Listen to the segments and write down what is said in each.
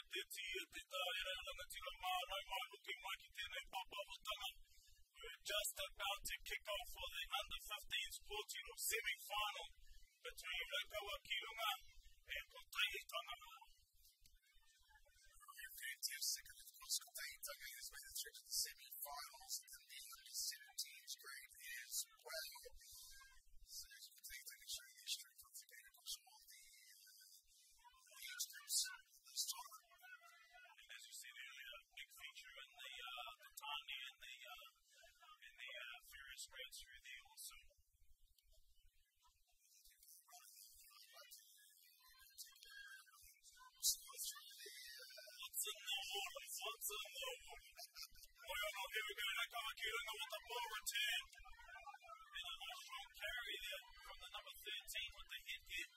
We're just about to kick off for the under-15s Kotiro semi-final between Kotahitanga and Kotahitanga. Fantastic, and of course Kotahitanga has made the trip to the semi-finals and the under-17s grade as well. So Kotahitanga showing their strength once again across all the age groups this time. And as you said earlier, big feature in the Tani and the Ferris grades through there also. What's in the water? Well, here we go. Kotahitanga with the ball return. And a nice strong carry there from the number 13 with the hit here.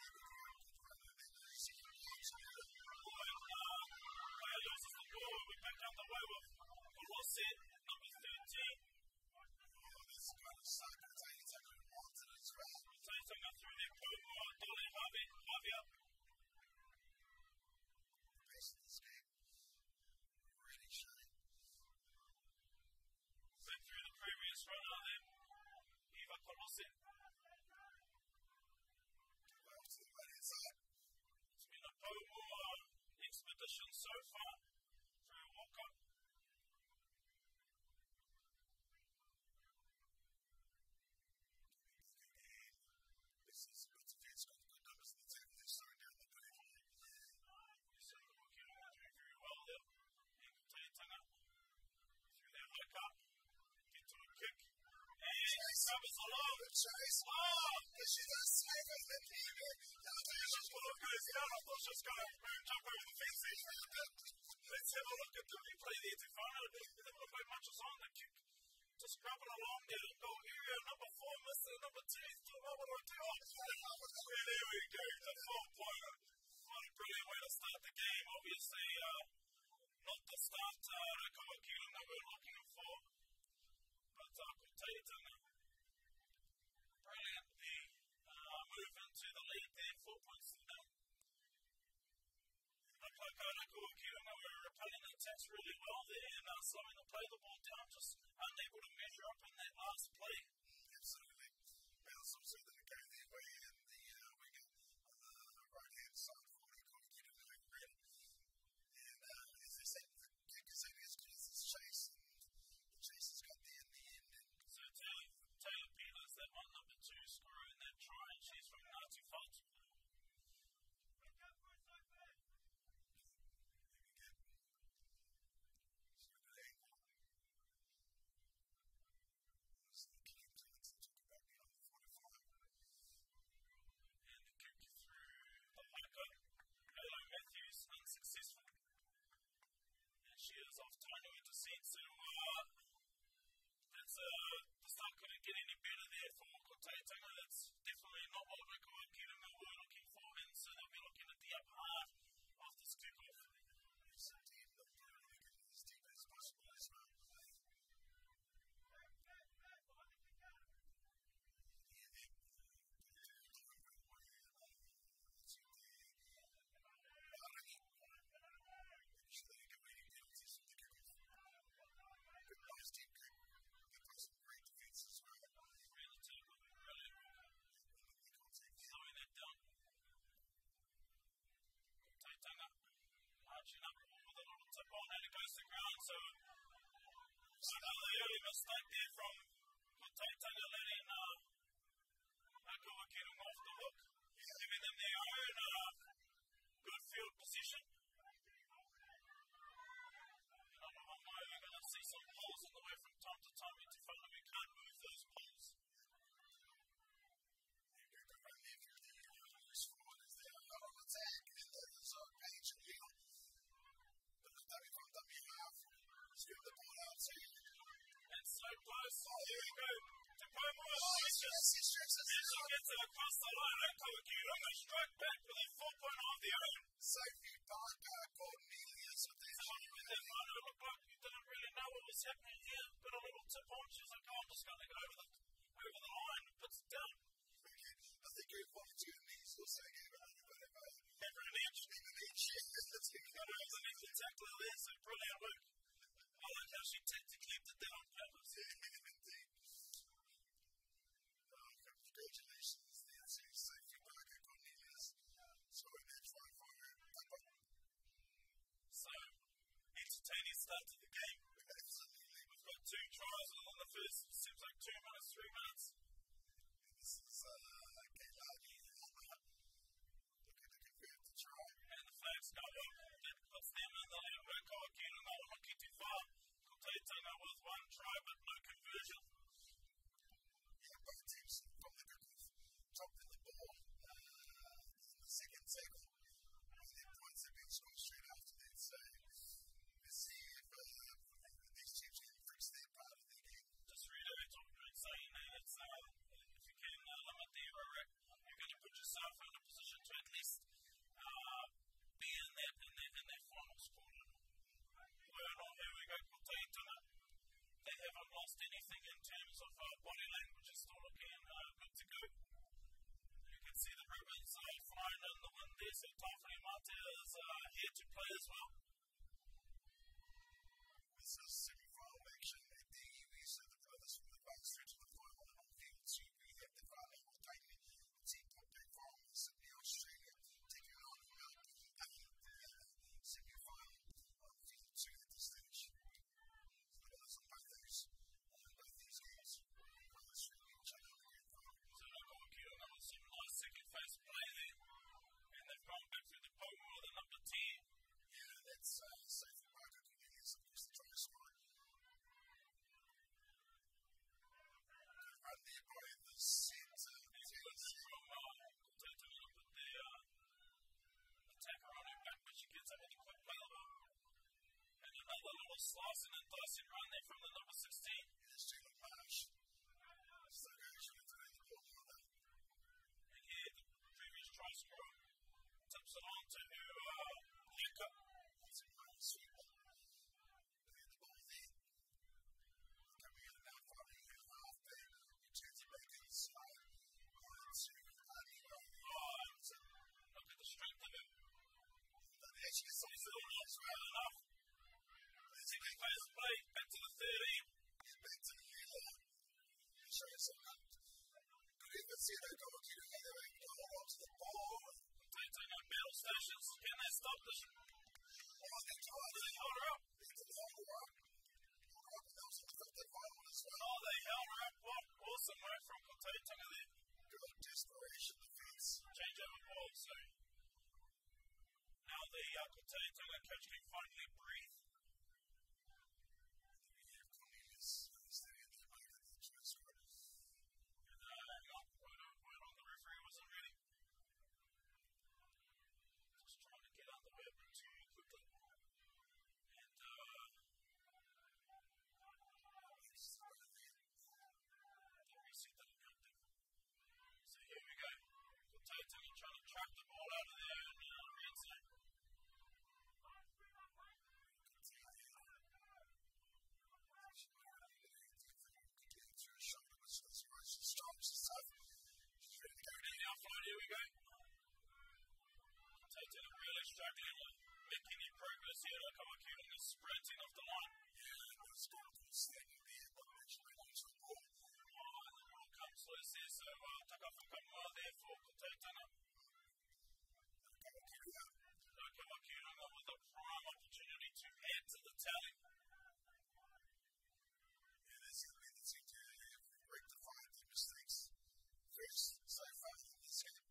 Loses the ball. We're back underway with Colosset, number 13. This is going to suck. Kotahitanga wants it as well. Kotahitanga through their Komo, Dole, Harvey up. The pace of this game really showing. Back through the previous runner then, Eva Colosset. Well to the right hand side. It's been a Komo expedition so far through Walker. This is good defense, got good numbers in the team. They're slowing down the play. You see Kotahitanga doing very well there. And Kotahitanga through their high cut, get to a kick, and covers along. Good chase. This is a safer than even. She's got a good down. I thought she was going to jump over the fence. Let's have a look at the replay there to find out if very much is on the kick. Just grabbing along there. Goal area number 4, Mr. Number 2. Still what would I do? And there we go. The 4-pointer. What a brilliant way to start the game. Obviously, not the start Kotahitanga we're looking for. But Kotahitanga brilliantly move into the lead there. 4 points to nil. Kotahitanga were repelling the attacks really well there and slowing the play the ball down, just unable to measure up in that last play. Absolutely. Bounce also that go their way and the winger on the right hand side for Kotahitanga red. And as I said, the kick is only as good as this chase, and the chase has got there in the end. So Taylor Peters, that one number 2 scorer in that try, and she's from Ngāti Whātua. Unsuccessful. And she is off Tino descent, so that's the start couldn't get any better there for Kotahitanga. That's definitely not what Kotahitanga were looking for, and so they'll be looking at the upper half of this kickoff. It's a team that they're really good as deep as possible as well. Marching up with a little tip on and it goes to ground. So another early mistake there from Kotahitanga letting Kotahitanga off the hook, giving them their own good field position. I don't know why we're going to see some poles on the way from time to time into front of we can't move those poles. And so close. Here we go. To Pomo. She gets it across the line. Kotahitanga strike back with a 4-pointer of their own. Sophie Barker, Cornelius with their shot. That runner looked like he didn't really know what was happening here. But a little tip on. She was like, I'm just going to go over the line and puts it down. I think you're 42 and he's also gave it a bit of a... Never an inch. That's the next tackler there, so brilliant work. I like how she tactically did that on purpose. Indeed. Congratulations there to safety Parker Cornelius. So in that try for her. So, entertaining start to the game. Absolutely. We've got 2 tries on the first, seems like 2 minutes, 3 minutes. This is Kailani looking to convert the try. And the flags go up. That puts them in the lead. Kotahitanga not looking too far. Kotahitanga with 1 try but no conversion. Yeah, both teams from the group have dropped in the ball in the second tackle. And then points have been scored straight after that. So let's see if these teams can fix their part of their game. Just reiterate what we've been saying there. It's, if you can limit the error rate, you're going to put yourself in a position to at least be in that final score. Here we go, Kotahitanga. They haven't lost anything in terms of body language. It's still looking good to go. You can see the ribbons flying in the wind there, so Tawhiri Mate is here to play as well. This is semi-final action at the EUE, so the brothers from the box through to the final. And on field 2, we have the final Kotahitanga, the team put back from Sydney, Australia, taking on the semi-final on field 2 at this stage. The brothers on both these games, brothers from each other in the grand final. So Kotahitanga with some nice second phase play there, and they've gone back through the pool with a number 10. Yeah, that's safe for Parker Cornelius, of course, the try scorer. Good run there by the centre. From Kotahitanga put the attacker on her back, but she gets up with a quick play over. And another little slicing and dicing run there from the number 16. Here's Jalen Marsh. So goes with the ball mother. And here, the previous try scorer tips it on to Luca. That's a nice sweep. Putting the ball there. Coming in now, following her half back. He turns it back inside. To Aniwa. Look at the strength of it. That actually is something It's well enough. Second phase play, back to the 13. back to the yellow. Showing some good efforts here. They go to the other way. Hold on to the ball. Kotahitanga battle stations. Can they stop this? Oh, they tried. They held her up. They did hold her up. Hold her up, and that was the fifth final as well. Oh, they held her up. What awesome work from Kotahitanga there. Good desperation defense. Change over ball, so now the Kotahitanga coach can finally breathe. We have Cornelius standing there making the try score. And word on the referee wasn't ready. Just trying to get out the way a bit too quickly. And the reset didn't help them. So here we go. Kotahitanga trying to track the ball out of there in the red zone. She's strong, she's tough. She's ready to go. And the offload, here we go. Kotahitanga really struggling with making any progress here. Kotahitanga is sprinting off the line. Yeah, it's got a good standing there, but actually wants the ball. And the ball comes loose here, so Takawhakamoa there for Kotahitanga. Kotahitanga with a prime opportunity to add to the tally. Yeah, this is going to be the team to rectify the mistakes first so far in this game.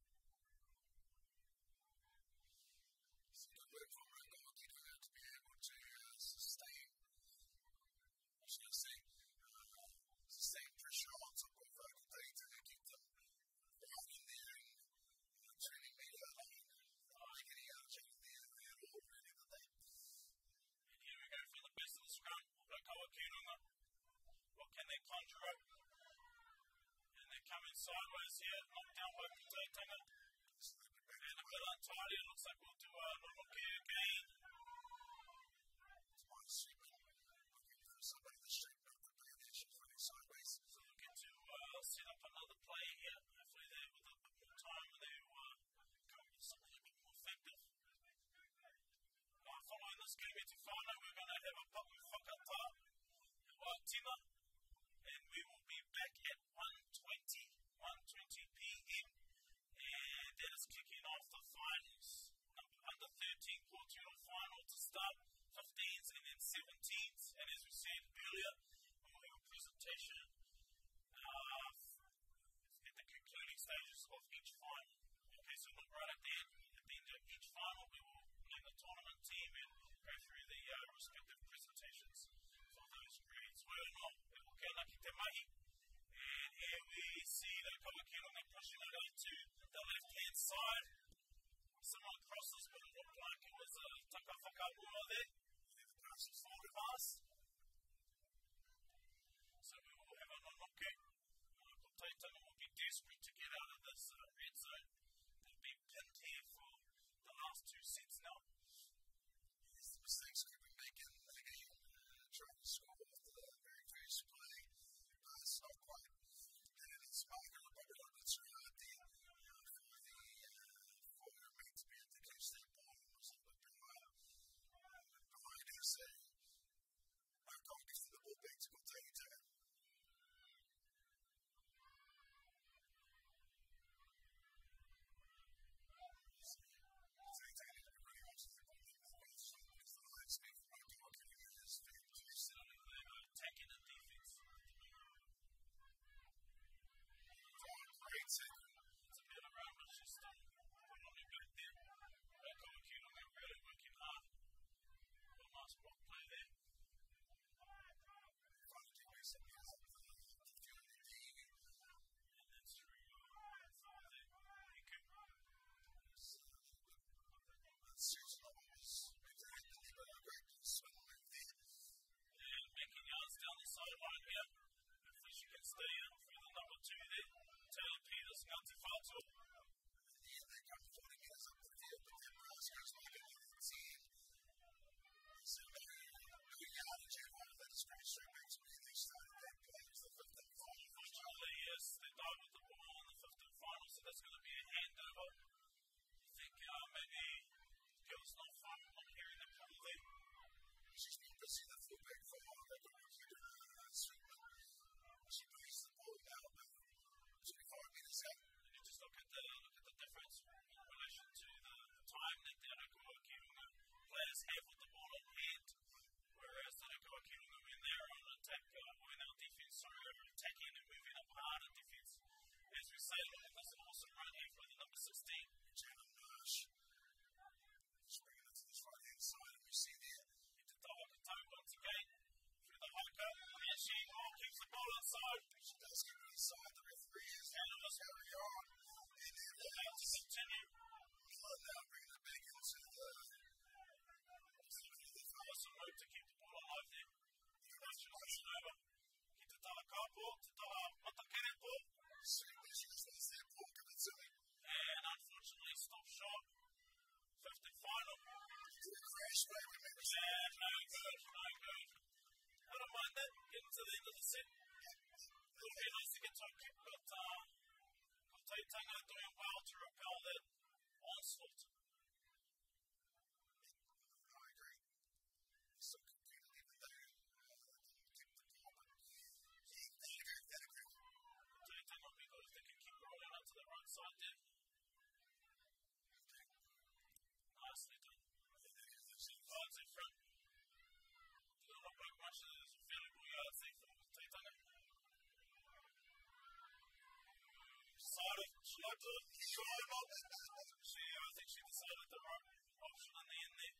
So good work from Kotahitanga to be able to sustain, I was going to say, sustain pressure on top of Kotahitanga, keep them back in there and training meter line. Getting out of training there, they're all ready to that. And here we go for the best of the scrum. Kotahitanga. What can they conjure up? And they're coming sideways here, knocked down by Kotahitanga. And a bit untidy. It looks like we'll do a normal gear again. It's my sweeping. Looking for somebody to straighten up the play there. She's running sideways. So looking to set up another play here. Hopefully there with a bit more time and they'll come up with something a bit more effective. first game into final, we're going to have a papu whakata tina, and we will be back at 1:20 p.m. And that is kicking off the finals. Under 13 Kotiro final to start, 15s and then 17s. And as we said earlier, we'll have a presentation at the concluding stages of each final. Okay, so look right at the end of each final, we will name the tournament team and go through the respective presentations for those grades. Well, and here we see the Kawakiranga pushing it out to the left-hand side. Someone crosses, but it looked like it was a taka whakamura there. The pass was forward pass. So we will have a nonoke. Kotahitanga will be desperate to get out of this red zone. They've been pinned here for the last two sets now. Yes, the mistakes could be making again, trying to score off the very first play. It's not quite getting its mark on the bubble, but it's right there for your mate to be able to catch that ball. It was a little bit behind us. I can't give the ball back to Kotahitanga. Attacking the defense. Great tackle. It's a bit around, but it's just put on your back there. Kotahitanga really working hard. A nice block play there. And that's through and making yards down the sideline here. Hopefully she can stay in for the number 2 there. Taylor Peters, Ngati Fatu. Yeah, they come 40 meters up the field, but then Ross goes like a 10. So maybe yardage at one of that is pretty straight back to where they started that play. It's the 5th and final. Unfortunately, yes, they died with the ball in the 5th and final, so that's going to be a handover. I think maybe the girl's not fun on hearing the call there. She's been busy the fullback for a while. They've got to keep her sweeping. She plays the ball now, but 25 meters out. And you just look at the difference in relation to the time that the Kawakiranga players have with the ball on hand, whereas the Kawakiranga, when they're on attack, when our defense, are attacking and moving up hard in defense. As we say, look at this awesome run here for the number 16. Jalen Nash. Just bringing it to this right-hand side, and we see there. Into Kotahitanga once again, through the haka, and she keeps the ball inside. She does keep it inside. The referee is and it was carry on. And then allowed to continue. Miller now bringing it back into the Awesome move to keep the ball alive there. That's pushing over. Into Talakapo, to Matakerepo. Certainly she was lost that ball, give it to me. And unfortunately stopped short. 5th and final. Did a crash play, remember? Yeah, no good. I don't mind that, getting to the end of the set. It would be nice to get to a kick, but Kotahitanga doing well to repel that onslaught. I agree. So completely, even though they keep the ball, but they agree that agree. Kotahitanga because they can keep rolling out to the right side there. Nicely done. Yards in front. Didn't look like much. There's valuable yards there for Kotahitanga. Decided she had to show him up. I think she decided the right option in the end there.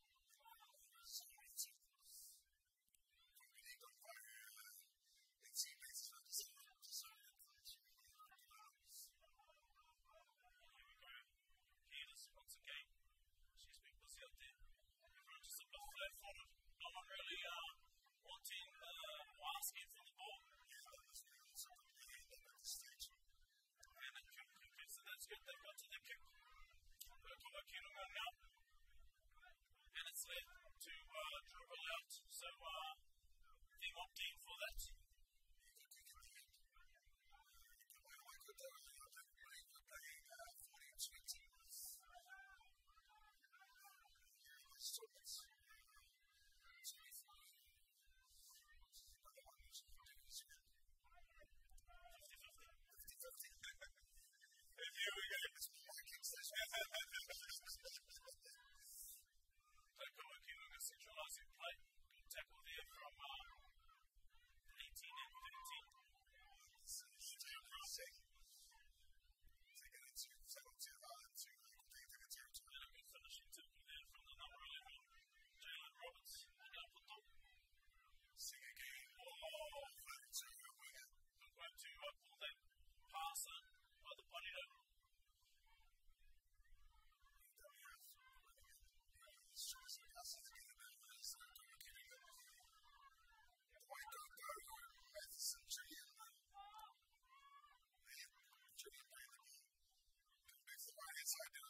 Here we go. Peters once again. She's been busy out there. Everyone just a bit flat-footed. No one really wanting asking for the ball. And the kick, so that's good. They've got to the kick. Kotahitanga now. And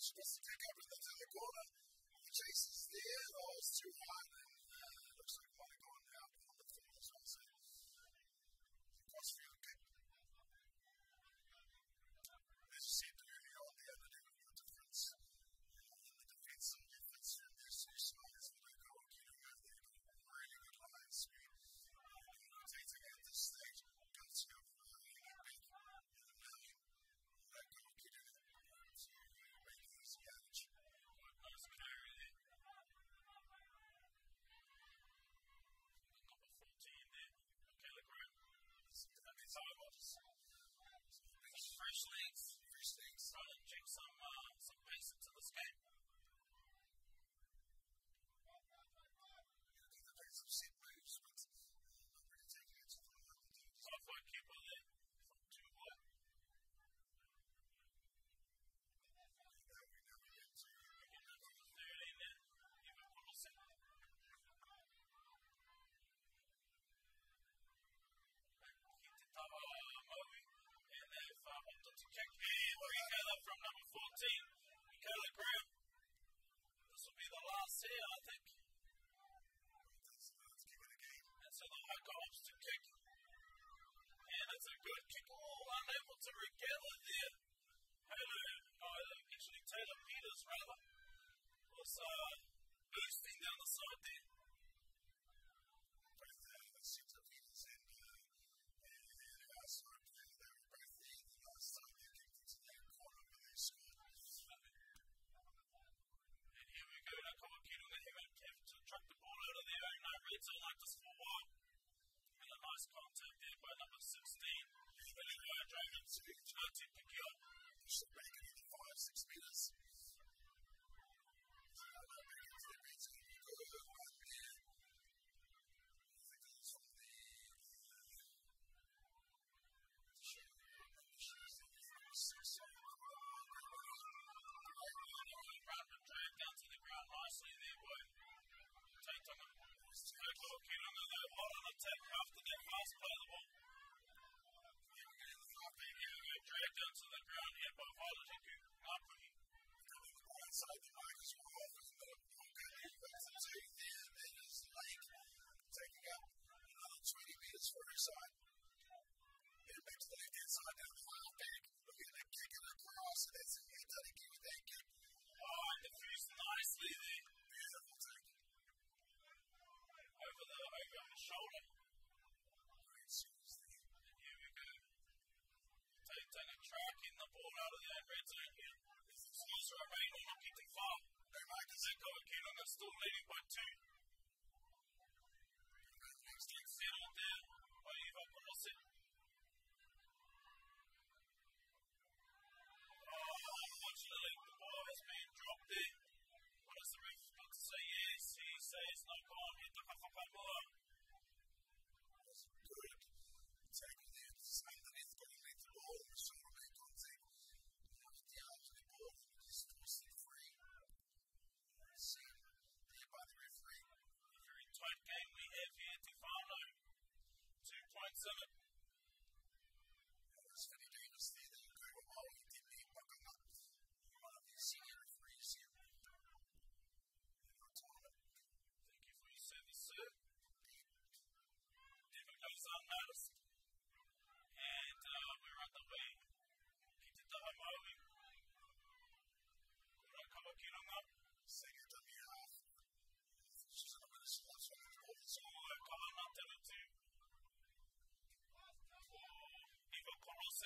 supposed to pick up in the corner. The chase is there. Oh, it's too hard. And looks like it might have gone out on the field as well. So, crossfield kick. As you said earlier on, the other day, the difference in the defense and defense from these two sides. The local Kotiro, they've got really good line speed. Rotating at this stage, comes up really big in the lane. Local Kotiro to make this catch. Nice carry there. Number 14 there, Kotiro. That means I was. Fresh legs. Trying to inject some pace into this game. Some set moves, but not really taking it to the line. Halfway keeper there from 2 high. Now we get to the 13 there. Even Wilson. Kotahitanga, Moe. And they've opted to kick. And we got up from number 14. Kotahitanga Graham. This will be the last here, I think. And so the hooker opts to kick. And it's a good kick. Oh, unable to regather there. Actually Taylor Peters rather was boosting down the side there. Both Center Peters and our side there, they were both there the last time they kicked into their corner when they scored. And here we go, now Kotahitanga, they have to truck the ball out of their own red zone like this for a while. And a nice contact there by number 16. Really well driven to pick you up. Should make it either 5-6 meters. So I don't think it's going to be too good one there. I think it was from the shoes that you from 6 on Drag down to the ground nicely there by Kotahitanga. Kotahitanga, they're hot on attack after that pass play the ball. Here we go, drag down to the ground here by Violet Apuhi. Coming the right side, the Marcus Wolf is the okay, that's a 2 there, and then is Lake taking up another 20 meters for his side. Then back to the left hand side, down the half back, looking at kick it across, and that's it, he doesn't give it that kick. Oh, and defused nicely there. Beautiful take. Over the shoulder. Great shoes there. And here we go. Kotahitanga tracking the ball out of that red zone here. Scores are rain on Keating Farm. No markers. And Kotahitanga still leading by 2. Next kick settled there by Eva Pelosi. Unfortunately, the ball has been dropped there. What does the ref got to say? Yes, he says no goal. Hit the Kafapamua. That's good. Tackle there, just underneath, going to the ball, and the shoulder make contact. Knocked down to the ball, just forcing free. Seen there by the referee. A very tight game we have here. Tefano, 2.7. That's Vinny Davis there, that you go to while he didn't need buckle up. One of the senior referees here. Thank you for your service, sir. Never goes unnoticed. And we're on the way. Kotahitanga. Kotahitanga. Second on the half. She's on a bit of slots on the ball. So, Kalanatelu to Eva Pelosi.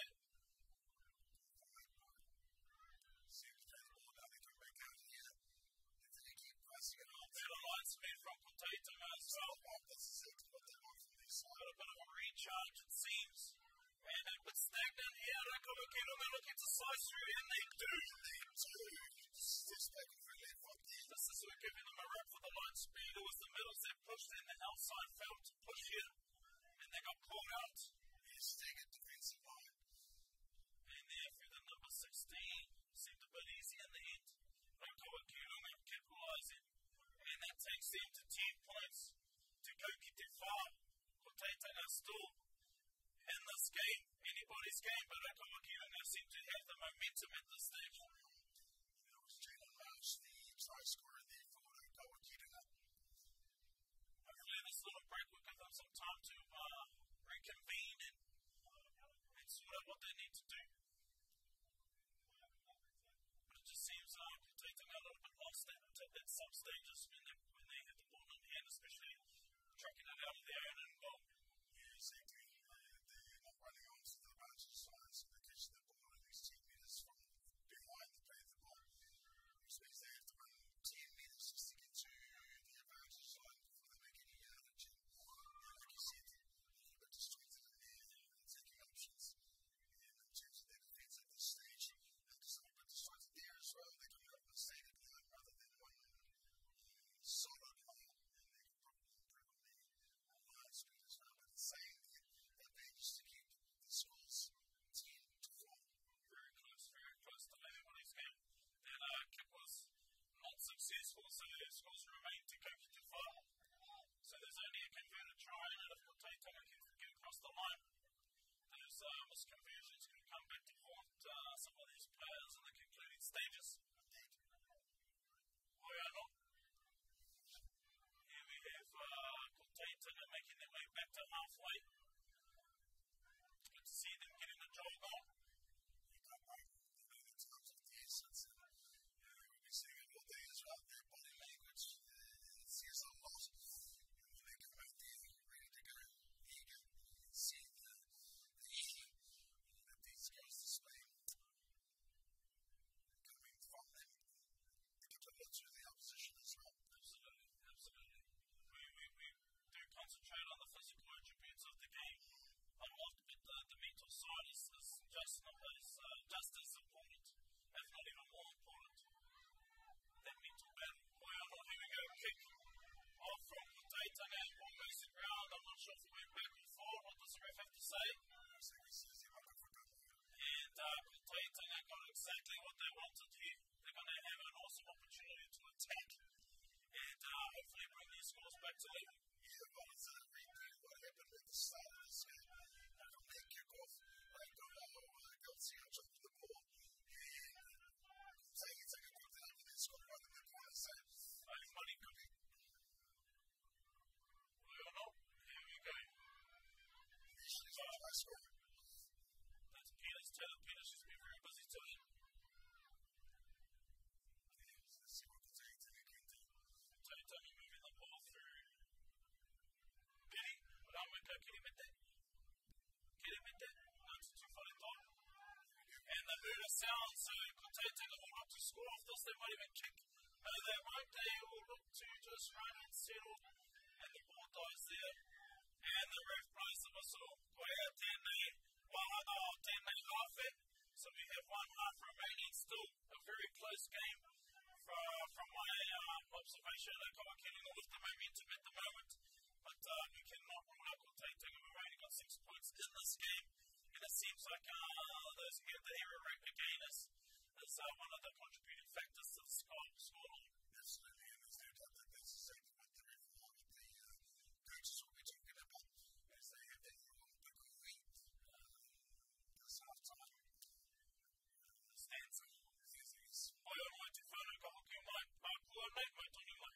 Seems to the ball now, they can make out here. They keep pressing it on. Better line speed from Kotahitanga as well. This is exactly what they want from this side. Got a bit of a recharge, it seems. And a bit stagnant here. Kotahitanga looking to slice through, and they do. They do. Just back and forth left foot there. This is giving them a rep for the line speed. It was the middles that pushed in. The outside failed to push here. And they got caught out. Yes, they get defensive line. And there for the number 16. Seemed a bit easy in the end. But Kotahitanga capitalizing. And that takes them to 10 points to go get their far. Kotahitanga still in this game, anybody's game, but Kotahitanga seem to have the momentum at this stage. It was high scorer there for Kotiro. Hopefully this little break will give them some time to reconvene and sort out what they need to do. But it just seems taking a little bit lost at some stages when they have the ball in hand, especially tracking it out of their own end goal. Yeah, exactly. They're not running on to the advantage line, so they catch the ball at least 10 metres from behind the play of the ball, which means they have to run 10 metres just to get to the advantage line before they make any yardage. And like you said, a little bit distracted in their taking options. And in terms of their defence at this stage, they're just a little bit distracted there as well. They're coming up with a stated line rather than one solid line, and they can probably improve on their line speed as well. But saying that they've managed to keep the scores 10-4. Very close to everybody's game. That kick was not successful, so their scores remain to go to 5. So there's only a converted try, and if Kotahitanga can get across the line, those misconversions can come back to haunt some of these players in the concluding stages. Here we have Kotahitanga making their way back to halfway. Good to see them getting the job on. The times of the essence, and we'll be seeing it all day as well. Their body language says a lot. And when they come out there ready to go, eager, see the energy that these girls display coming from them, they get to look through the opposition as well. Absolutely. We do concentrate on the physical attributes of the game a lot, but the mental side is just as important, if not even more important. That mental battle. Here we go, kick off from Kotahitanga and ball goes to ground. I'm not sure if it went back or forward. What does the ref have to say? And Kotahitanga got exactly what they wanted here. They're going to have an awesome opportunity to attack and hopefully bring these scores back to level. Yeah, well, it's a repeat of what happened at the start of this game. From that kickoff, Kotiro jumped the ball and Kotahitanga got down and then scored right in the corner. So, money could be. Well, here we go. Initially, it's high score. That's Peters. Taylor Peters has been very busy today. Let's see what Kotahitanga can do. Kotahitanga moving the ball through. Billy, Ramaka, Kirimete. That's too far in top. And the move sounds, so Kotahitanga will look to score off this. They might even kick. No, they won't. They will look to just run and settle. And the ball dies there. And the ref blows the whistle. Koea Tēnei, Wahana o Tēnei Hawhi. So we have one half remaining. Still a very close game from my observation. Kawakiri with the momentum at the moment. But we cannot rule out Kotahitanga. We've only got 6 points in this game. And it seems like those error rate again is one of the contributing factors to the scoreline. Absolutely, and there's no doubt that that's exactly what the referee with the coaches will be talking about as they have that little big lead this half time. Stanza. Oi o mai te whānau ka hoki mai, pākua nei mai tonu mai.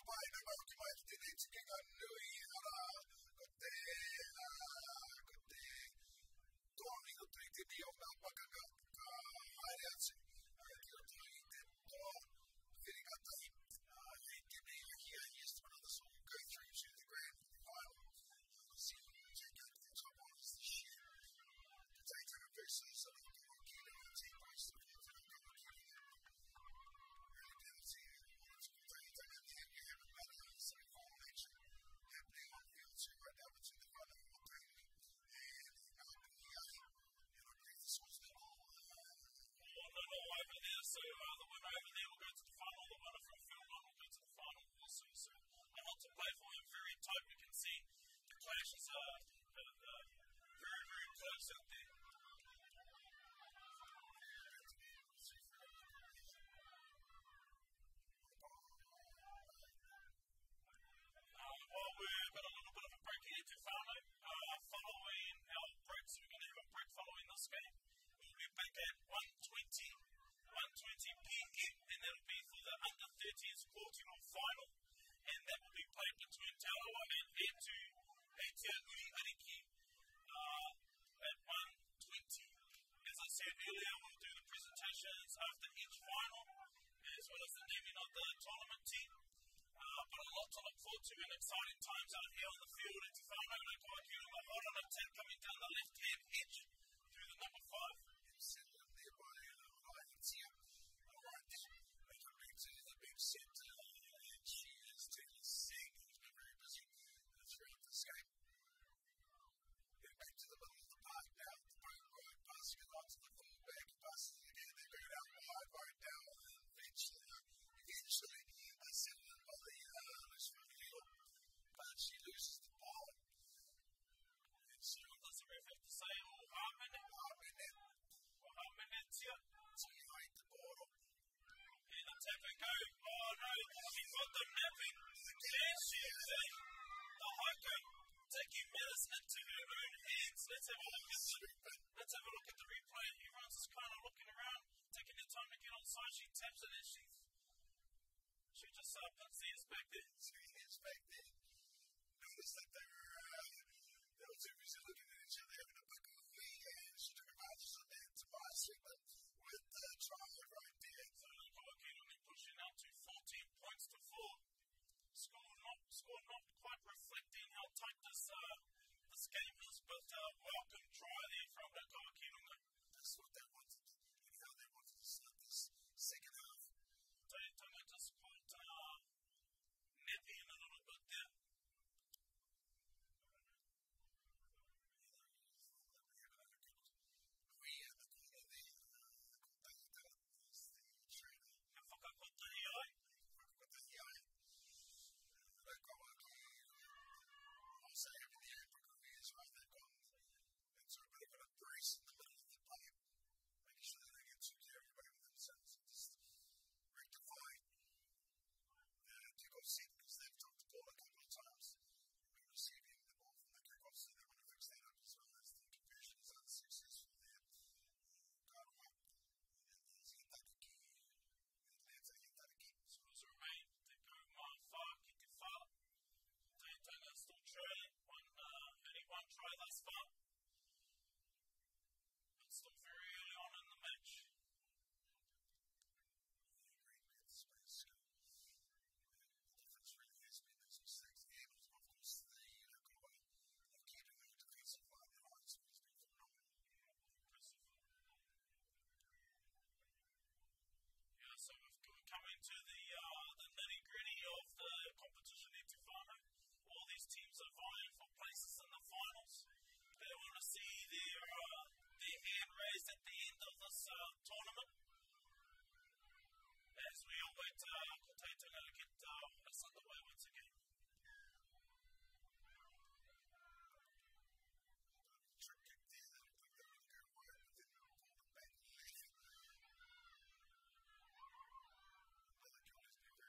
So the winner over there will go to the final. The winner from field one will go to the final also. So a lot to play for and very tight. We can see the clashes are very, very close out there. While we've got a little bit of a break here to follow, following our breaks, we're going to have a break following this game. We'll be back at 1:20 p.m. and that'll be for the under-13s Kotiro final, and that will be played between Tarawa and Etia Uri Ariki at 1:20. As I said earlier, we'll do the presentations after each final, as well as the naming of the tournament team. But a lot to look forward to and exciting times out here on the field. It's Whānau and Kotahitanga, a hot on attack coming down the left-hand edge through the number 5. Settled there by Kotahitanga. The big set, and she is Taylor Singh, who's been very busy throughout this game. Get back to the middle of the park now. The boat road passing it on to the fullback, passes it again. They go down wide, right down, and eventually settled in by the loose foot heel, but she loses the ball. And so, what's the ref have to say? Hāmenetia. So you hide the ball. And the tapper go. Oh no, she's got them napping. There she is. The hiker taking matters into her own hands. Let's have a look at the replay. Everyone's just kind of looking around, taking their time to get on side. She taps it and she just puts the ears back there. Notice that they were too busy looking at each other having a buck of a wee, and she took advantage of that to buy a segment with the trial right there. So Kotahitanga pushing out to 14 points to 4. Score not quite reflecting how tight this game is, but welcome try there from the Kotahitanga. That's what they wanted, and how they wanted to start this second half. Kotahitanga just caught nappy in a little bit there. Because they've dropped the ball a couple of times. We're receiving the ball from the kickoff, so they want to fix that up as well as the conversion is unsuccessful there. Karawa and there's Hitariki. Atlanta Hitariki. Scores remain. They go Mawha, Kitiwha. Kotahitanga still trailing. Only one try thus far. But still very early on in the match. Great space. Really has been those mistakes, and of course the Kotahitanga defensive line, their line speed has been phenomenal. Impressive. Yeah, so we're coming to the nitty-gritty of the competition in Whānau. All these teams are vying for places in the finals. They want to see their hand raised at the end of this tournament. As we all wait Kotahitanga to get us underway once again. Trick kick there, that looked like they were going to go wide, but then pulled it back left. Another goal has been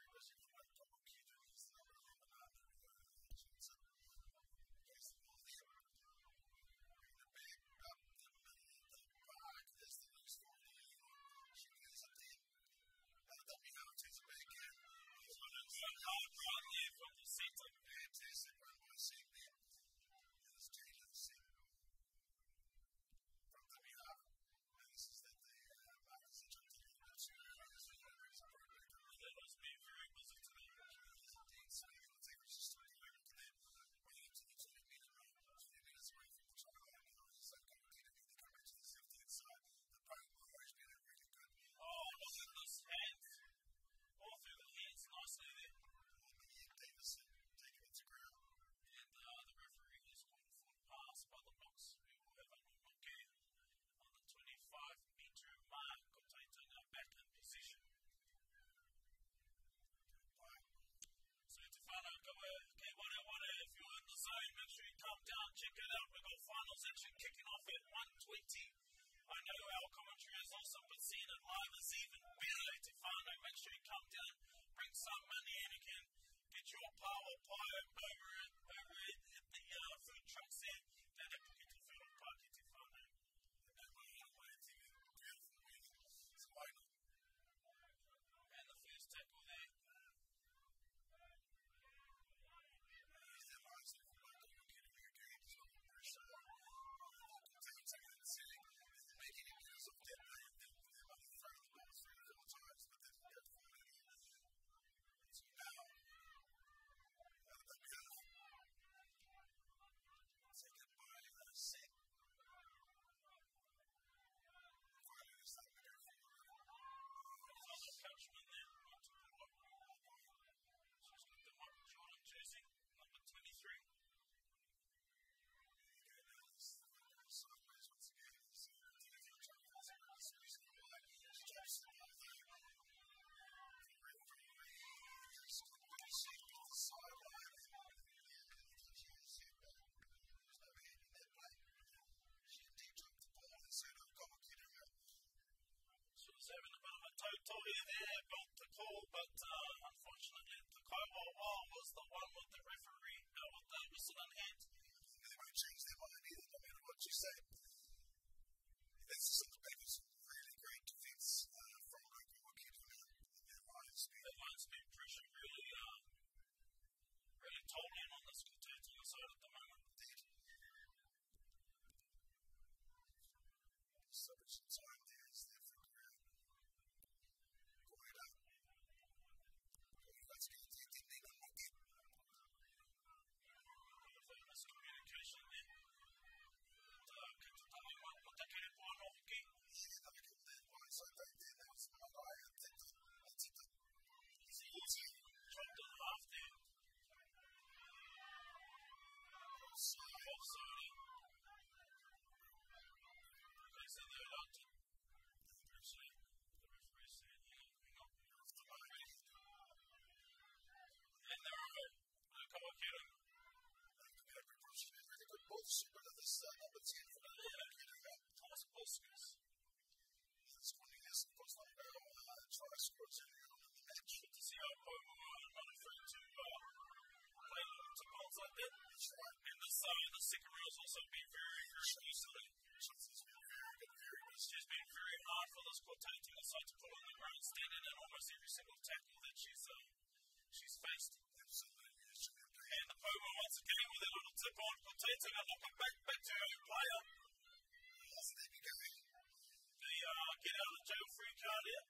some money and you can get your power pie over at the food trucks there. Then they put you to food park, it's fun. And they want to wait to beautiful weather. So why not? And the first tackle there. Making it because of that, they might have thrown the ball 3 or 4 times, but they didn't go for it at all. So now, they'll be taken by Set. Finally, they're starting to go for it. There's another coachman there, not to pull up. She's got the Michael Jordan jersey, number 23. Sideways once again. So, she was having a bit of a toe-toe there, got the call, but unfortunately the Kaiwawa was the one with the referee, with the whistle in hand. They won't change their mind either, no matter what you say. This is some really great defense from Kotiro and their line speed. Their line speed pressure really told in on this Kotahitanga side at the moment. Indeed. So much time there is there for Korea. Korea. Let's get it in there and look at. Miscommunication there. Kotahitanga might put the kid on off again. Yeah, they make it there once. I think there was my guy and that's it. It's easy. Dropped in half there. Offside. Okay, so they're allowed to. Actually, the referee said, hang on. And they're over. Kotahitanga. Really good ball super to this number 10 for the Thomas Boskis. This one is supposed to go try scores in the match. Good to see our Pomo not afraid to play little tip balls like that. That's right. And the second row has also been very, very easily. She's been very good, very good. It's just been very hard for this Kotahitanga side to pull on the ground, standing in almost every single tackle that she's faced. Absolutely. And the Pomo once again with a little tip on Kotahitanga, knocking back to her player. Yes, there we go. The get out of jail free card here.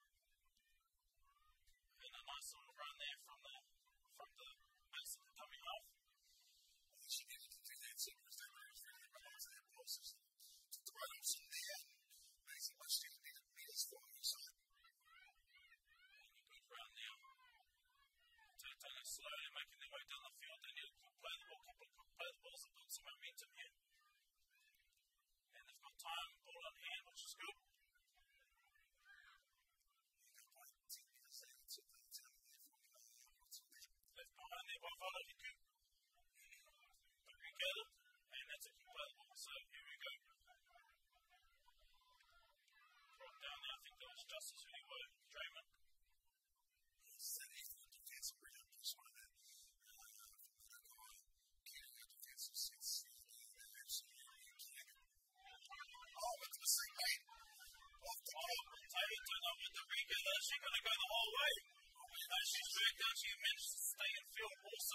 And a nice little run there from the base of the dummy half. I think she needed to do that too, because they were really relaxed their bosses to throw them in there and amazing much they needed meters for it. So, and a good run now. Kotahitanga slowly making their way down the field. They need to play the ball, couple of quick play the balls and build some momentum here. And they've got time, ball on hand, which is good. Left behind there by Kotahitanga. But we get it, and that's a quick play the ball. So here we go. Brought down there, I think that was Justice who were Draymond. It's that excellent defense, really just one of the defensive sets. Oh, it's the same mate. Off the ball. Kotahitanga with the regular. She's going to go the whole way. She's dragged down. She managed to stay in field also.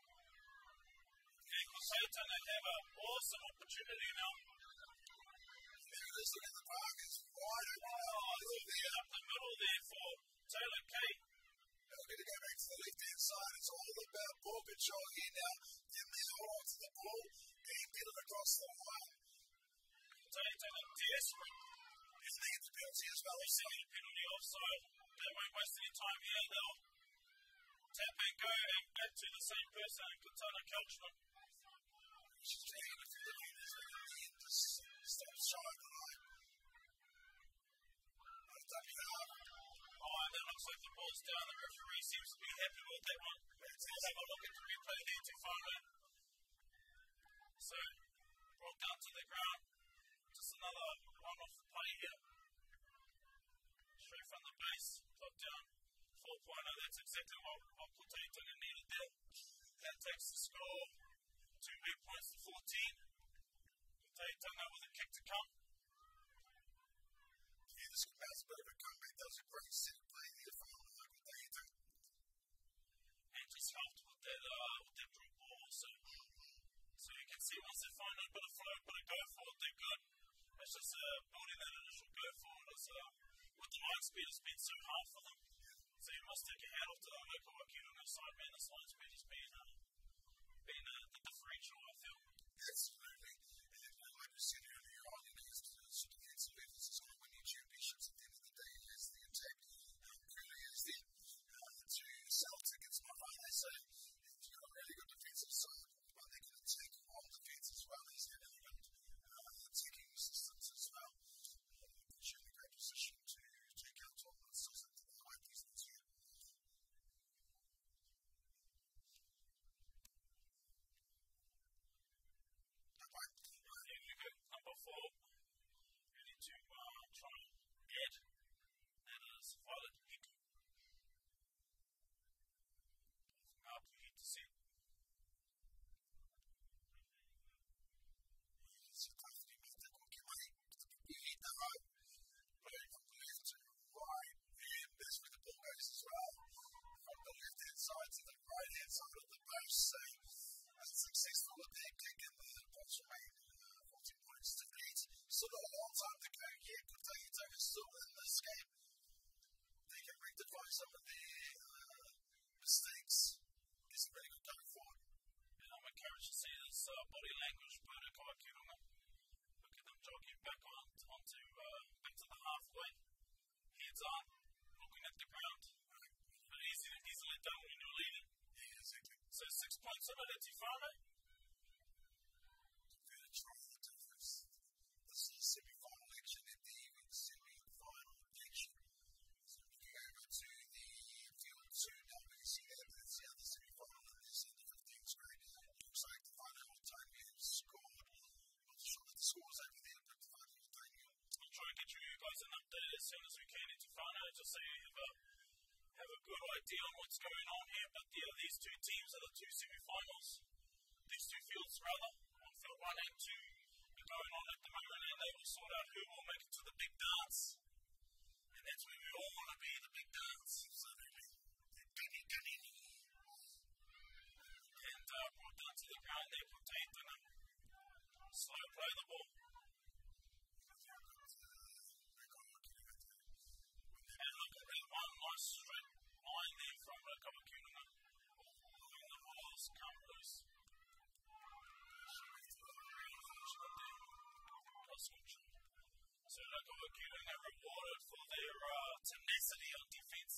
And Kotahitanga have an awesome opportunity now. There it is, look at the park. It's wide open. Up the middle there for Taylor Kate. We're going to go back to the left-hand side. It's all about ball control here now. Then they hold on to the ball and get it across the line. Kotahitanga desperate. And they get the penalty as well. They're sending a penalty offside. They won't waste any time here. They'll tap and go and back to the same person, Katana Couchman. She's taking a few minutes at the end to stop shy of the line. And that looks like the ball's down. The referee seems to be happy with that one. Let's have a look at the replay here to find out. So, brought down to the ground. Just another one-off play here. Straight from the base, put down. 4-pointer. That's exactly what Kotahitanga needed there. That takes the score to 8 points to 14. Kotahitanga with a kick to come. Yeah, this was a bit of a comeback. That was a great set of play there from Kotahitanga. And just helped with that drop ball also. So you can see once they find a bit of flow, bit of go forward, they're good. It's just building that initial go forward. With the line speed, it's been so hard for them. So you must take your hat off to the local Kotahitanga side, man. This line speed has been the differential, I feel. Absolutely. And like we said earlier on, it's the defensive efforts is going to win you championships at the end of the day. It's the attack. Clearly is there to sell tickets, my father. So you've got a really good defensive side, but they can attack on defense as well. He's had element attacking systems as well. Puts you in a great position to take out on the system to the high distance here. Number 4, we need to try and get, that is Violet Hit. Up to hit to see. It's a tough thing to take on Kimai. You hit the high, playing from the left to right, and that's where the ball goes as well. From the left hand side to the right hand side of the post. So successful with that kick and the points remain 14 points to 8. Still got a long time to go here. Kotahitanga is still in this game. They can rectify some of their mistakes. It's a really good going forward. And I'm encouraged to see this body language by the Kotahitanga. Look at them jogging back back to the halfway. Heads up, looking at the ground. But easily done when you're leading. Yeah, exactly. So 6 points on it at Tifano. Going to try the difference. This is the semi-final action at the semi-final action. So looking over to the field 2 now, we can see that it's the other semi-final and this is the 15th grade. It looks like the final time you have scored. I'm not sure what the score is over there, but the final time you I'll try and get you guys an update as soon as we can in Tifano, just so you have a good idea on what's going on here. But these two teams are the two semi-finals. These two fields, rather. On field 1 and 2 are going on at the moment, and they will sort out who will make it to the big dance. And that's where we all want to be, the big dance. absolutely. And brought down to the ground there, Kotahitanga. Slow play the ball. And look at that one nice straight line there from the Kotahitanga. Letting the balls come loose. So the Kotahitanga rewarded for their tenacity on defense.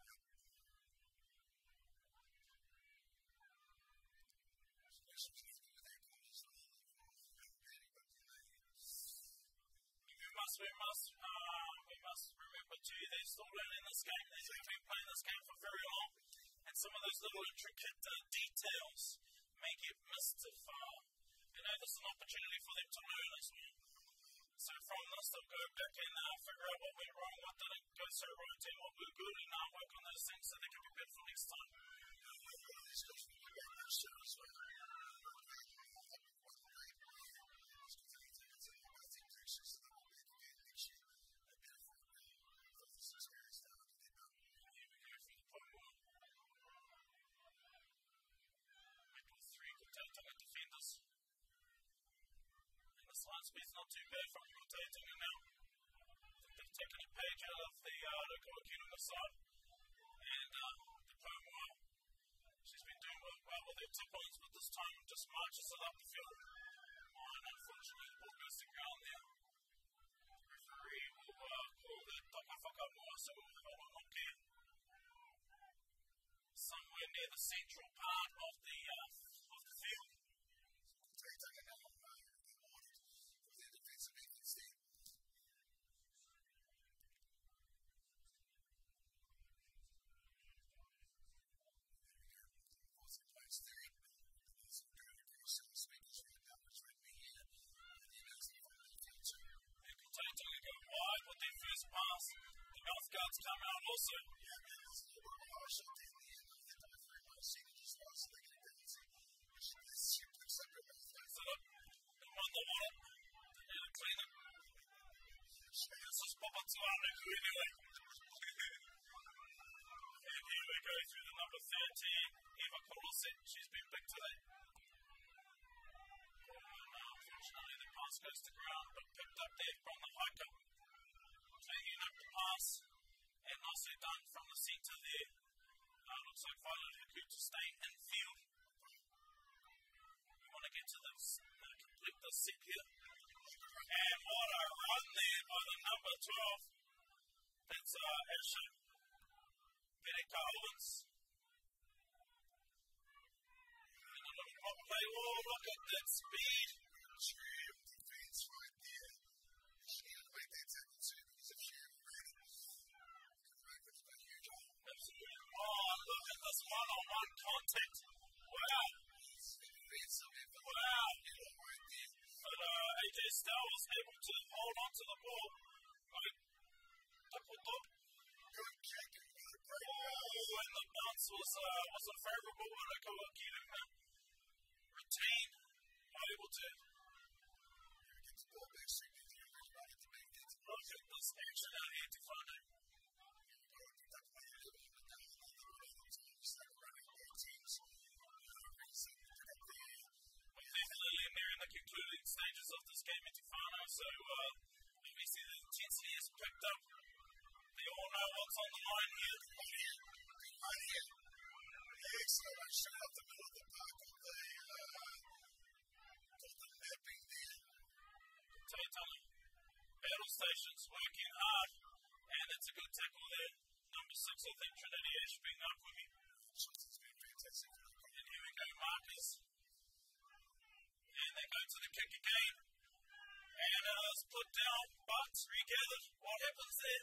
We must remember too, they're still learning this game. They've been playing this game for very long, and some of those little intricate details may get missed if there's an opportunity for them to learn as well. So from this, they'll go back and figure out what went wrong, what didn't go so right, and what we're good, and work on those things so they can be better for next time. Defenders. And the line speed's not too bad from Kotahitanga now. I think they've taken a page out of the Kotahitanga side. And the Pomoa, she's been doing well with her tip-ons, but this time just marches it up the field. And unfortunately, the ball goes to ground there. The referee will call that Takawhakamoa, so we'll have a one-on here. Somewhere near the central part of the field. Kotahitanga now rewarded for their defensive efforts there. Awesome place there. There's some good across the speakers right now, which right here. And then there's the field 2. And Kotahitanga go wide with their first pass. The mouth guards come out also. Yeah, man, there's a little bit the wallet. And clean it. Let's just pop up to our next anyway. And here we go through the number 13, Eva Koloset. She's been big today. Unfortunately, the pass goes to ground, but picked up there from the hiker. Taking up the pass, and nicely done from the centre there. Looks like Violet Huku to stay in field. We want to get to this, complete this set here. And what a run there by the number 12. That's Asha Pereka Owens. And a little pop play. Oh, look at that speed. Extreme defense right there. She didn't make that tackle too because if she had ran it, it's been a huge hole. Absolutely. Oh, look at this one-on-one contact. Wow. Wow. But AJ Stow was able to hold on to the ball. Right. Double. Good kick. Oh, and the bounce wasn't favourable, but Kotahitanga retained, able to get the ball back straight into the right to make it. Look at this action out here to find it. They're in the concluding stages of this game in Tufano, so obviously the intensity is picked up. They all know what's on the line here. Right here. Excellent shot out the middle of the park of the mapping there. Kotahitanga. Battle stations working hard, and it's a good tackle there. Number 6, I think, Trinity Ash being up with him. It's been fantastic. And here we go, Marcus. And they go to the kick again. And it's put down, but regathered. What happens there?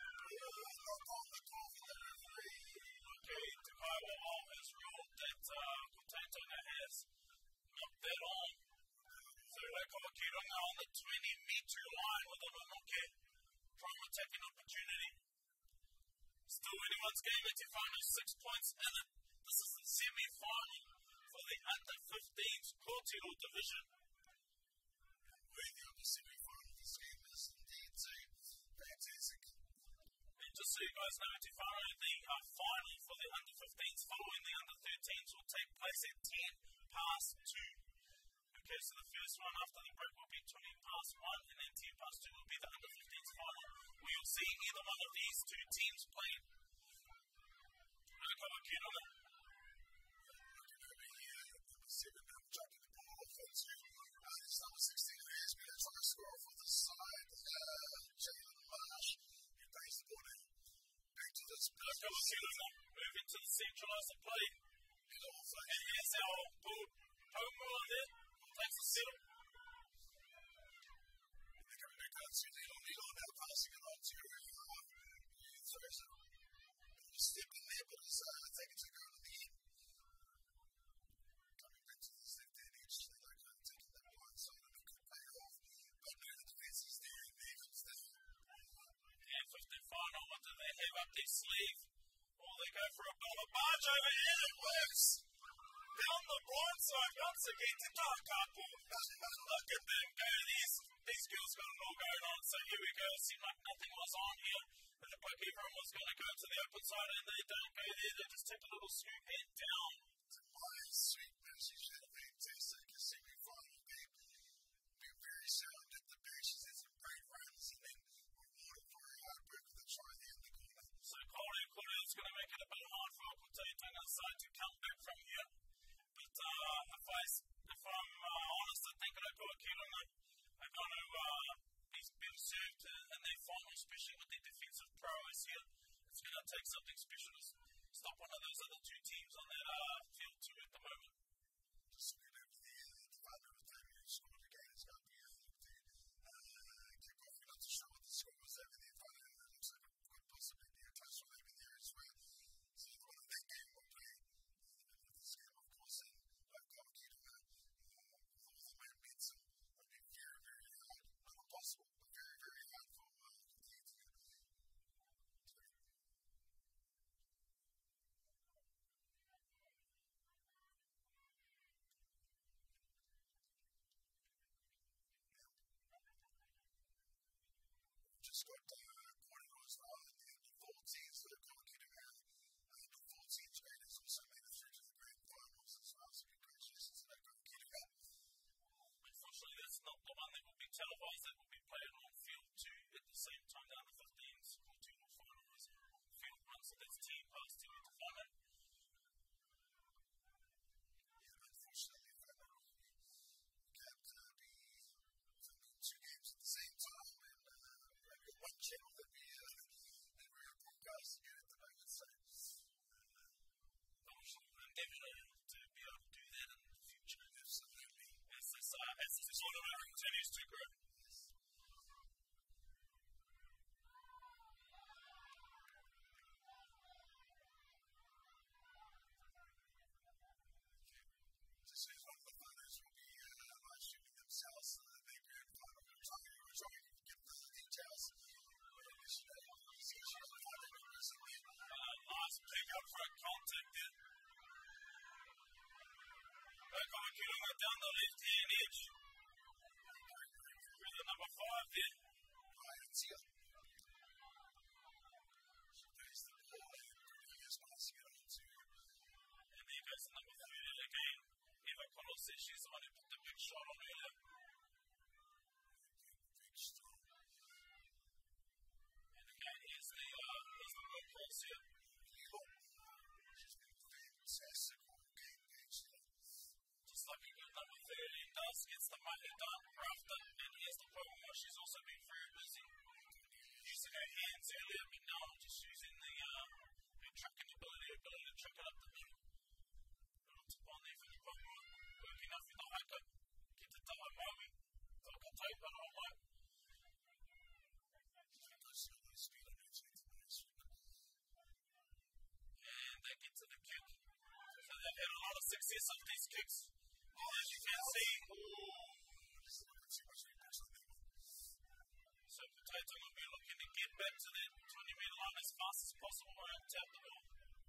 Okay, Takaiwa Wall has ruled that Kotahitanga has knocked that on. So Kotahitanga on the 20-metre line with a Monoke prime attacking opportunity. Still anyone's game at Tufano, 6 points in it. This is the semi-final for the under-15s Kotiro division. Worthy of the semi-final. This game is indeed fantastic. And just so you guys know, Tufano, the final for the under-15s following the under-13s will take place at 10 past 2. Okay, so the first one after the break will be 20 past 1, and then 10 past 2 will be the under-15s final. We'll see either one of these two teams playing. Kotahitanga. Looking over here, number 7 now dropping the ball offensive. This number 16 has been a try scorer for the side. Jalen Marsh. He plays the ball now. Back to this. Kotahitanga moving to the centralised play. And here's our home run there. Takes the settle. They're coming back out to Nilo now, passing it on to Thursday. Step in there, but it's taken to go to the end. Coming back to the left hand edge, they're like taking that blind side and it could pay off. But no, the defense is there and Evans there. And 15 final, what do they have up their sleeve? Oh, they go for a bit of a barge over here, it works! Down the blind side once again to Takapu. Look at them go. These girls got it all going on. So here we go. It seemed like nothing was on here. It looked like everyone was going to go to the open side and they don't go there. They just take a little scoop head down. Nice, sweet message. Had a fantastic semi-final game. Been very sound at the bench. She's had some great runs and then rewarded for her hard work with the try there in the corner. So Kotahitanga is going to make it a bit hard for Kotahitanga side to come back from here. But if I'm honest, I think that Kotahitanga are going to be better served in their final, especially with their defensive prowess here. It's going to take something special to stop one of those other two teams on that field too at the moment. Just looking over the department of the time who scored again, it's going to be a kick-off. We're not too sure what the score was over there. It looks like it could possibly be a close one over there as well. So one of that game will play in the middle of this game, of course, and Kotahitanga with all the momentum would be very, very hard. Not impossible, but very, very hard for Kotahitanga. just got Kotiro as well, and the 14s that have got Kotahitanga. The 14s grade has also made it through to the grand finals as well, so congratulations to that Kotahitanga. Unfortunately, that's not the one that will be televised. That will be played on field 2 at the same time. The under 15s Kotiro final is field 1, so that's team pass to the final. Yeah, unfortunately, we can't be filming 2 games at the same time, and we've only got 1 channel that we're broadcasting at the moment, so endeavour to be able to do that in the future. Absolutely. As this tournament continues to grow. Just as one of the runners will be live streaming themselves, the grand final. We're trying to get the details. Nice pick up front contact there. Kotahitanga down the left hand edge. With the number 5 there. Ryan's here. She plays the ball and is passing it on to. And there goes the number 30 again. Eva Kotiro says she's the one who put the big shot on earlier. Big shot. And again, here's the workhorse here. She's been fantastic all game, actually. Just like a good number 13 does, gets the money done, after, and here's the problem where she's also been very busy. Using her hands earlier, but now just using her trucking ability to truck it up the middle. Tip on there for the Pongo, working up with the haka, get the taha maui, toka taupa on low. And they get to the kick. So they've had a lot of success on these kicks. As you can see. So Kotahitanga will be looking to get back to that 20-metre line as fast as possible and tap the ball.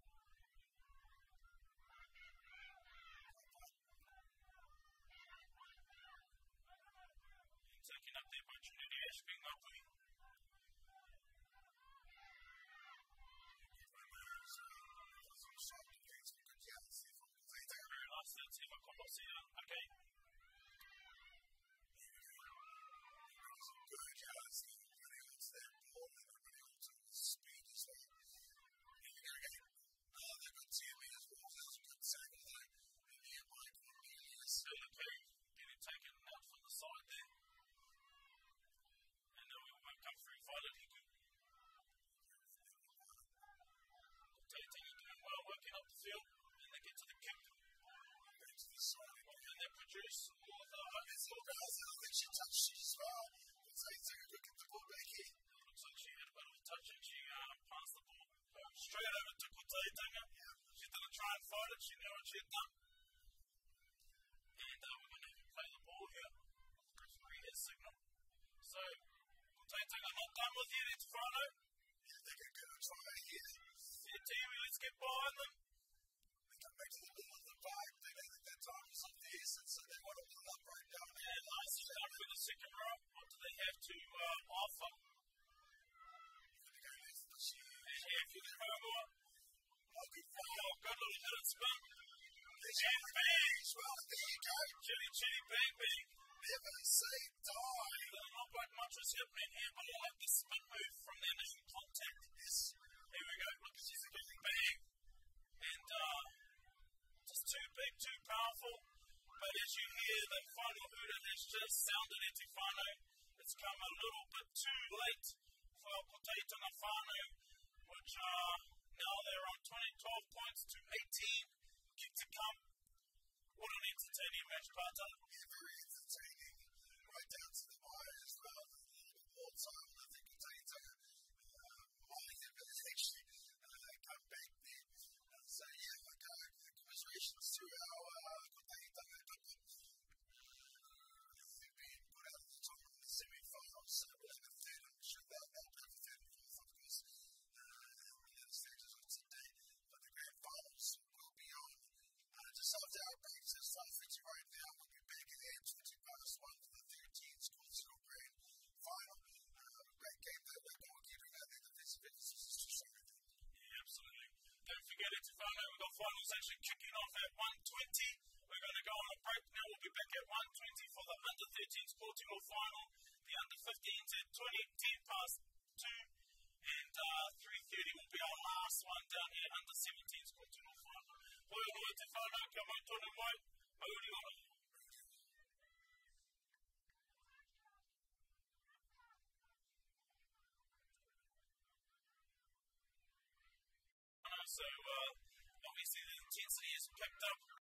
And taking up there by Trinity Ashby Ngapui. Very nice, that's Eva Kotiro again. Good guys, running onto that ball and running onto the speed as well. Here we go again. They've got 2 meters ball. That was a good tackle though. And here by Cornelius. Okay, getting taken out from the side there. And now we won't come through Violet Hiku. Kotahitanga doing well, working up the field. And they get to the kick. Back to the side. What can they produce? It's all guys. I think she touched it as well. Kotahitanga could get the ball back here. Looks like she had a bit of a touch and she passed the ball straight over to Kotahitanga. Yeah. She didn't try and fight it, she knew what she had done. And we're going to play the ball here. Referee has signal. So, Kotahitanga not done with it, it's Frano. Yeah, they can go and try it here. Yeah, Tiwi, let's get behind them. They come back to the middle of the park. They know that their time is of the essence, so they want to pull up right down there. And last is done for the second row. What do they have to offer? And here for the Kogua. Oh, good foul. Good little hit and spin. And bang! Well, there you go. Chitty, chitty, bang, bang. Never say die. Not quite much was happening here, but I like the spin move from the initial contact. Yes. Here we go. Look, she's a big bang. And just too big, too powerful. But as you hear, the final hooter has just sounded at Tifano. It's come a little bit too late for Kotahitanga Whānau, which now they're on 12 points to 18. Keep to come. What an entertaining match, Pata. Yeah, very entertaining. Right down to the wire as well. A little bit more time. I think Kotahitanga might have actually come back there. So, yeah, commiserations to our Kotahitanga couple. They've been put out of the top of the semi-finals. So, we'll have a third, I'm sure they'll have a third and fourth, of course, in the stages of today. But the grand finals will be on just after our breaks. It's 5:50 right now. We'll be back at 20 past 1 for the 13 school final is actually kicking off at 1:20. We're going to go on a break now. We'll be back at 1:20 for the under-13s Kotiro final. The under-15s at 10:10 and 3:30 will be our last one down here, under-17s Kotiro final. Hoi hoi te whānau, kia mai tonu mai, mauri ora. So, obviously the intensity has picked up